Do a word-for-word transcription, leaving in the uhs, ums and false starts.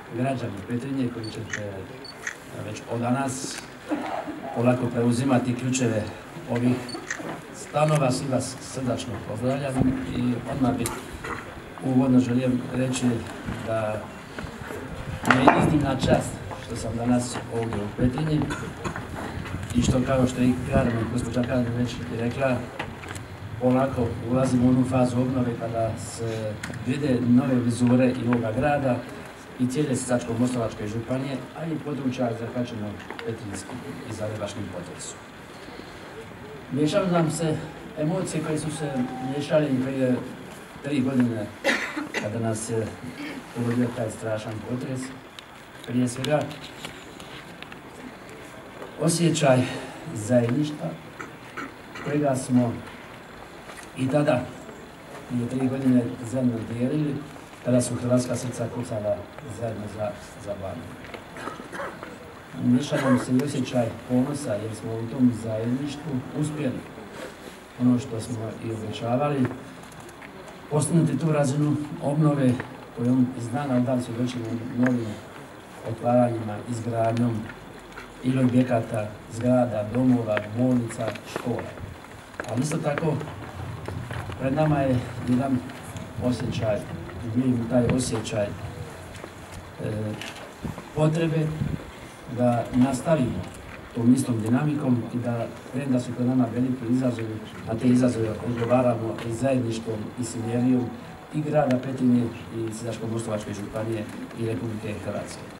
građani Petrinje koji ćete već od danas polako preuzimati ključeve ovih stanova. Svi vas srdačno pozdravljam i odmah bih uvodno želim reći da mi je iznimna čast što sam danas ovdje u Petrinji i što, kao što je Karmen, gospođa Karmen već i rekla, polako ulazimo u onu fazu obnove kada se vide nove vizure i ovoga grada i cijele Sisačko-moslavačke županije, a i područja zahvaćenog petrinjskim i zagrebačkim potresom. Miješaju nam se emocije koje su se miješale i prije tri godine kada nas je pogodio taj strašan potres. Prije svega osjećaj zajedništva kojega smo i tada, prije tri godine, zajedno dijelili, kada su hrvatska srca kucala zajedno za, za Banovinu. Miješa nam se i osjećaj ponosa jer smo u tom zajedništvu uspjeli ono što smo i obećavali, postignuti tu razinu obnove kojom iz dana u dan svjedočimo novim otvaranjima, izgradnjom ili objekata, zgrada, domova, bolnica, škola. Ali isto tako, pred nama je jedan osjećaj, vidim taj osjećaj e, potrebe da nastavimo tom istom dinamikom i da, premda su pred nama veliki izazovi, a te izazove odgovaramo i zajedništvom i sinergijom i grada Petrinje i Sisačko-moslavačke županije i Republike Hrvatske.